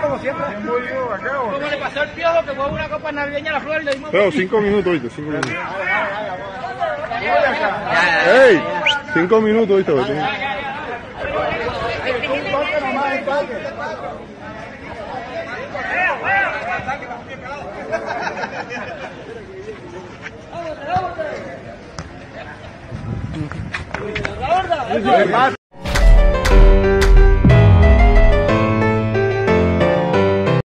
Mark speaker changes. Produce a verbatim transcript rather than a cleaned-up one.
Speaker 1: como siempre. ¿Cómo le pasó el Piojo que fue una copa navideña a la Flor y le dimos?
Speaker 2: Pero cinco minutos, ¿viste? Cinco minutos. ¡Ey! Cinco minutos, ¿viste?
Speaker 1: ¡La gorda!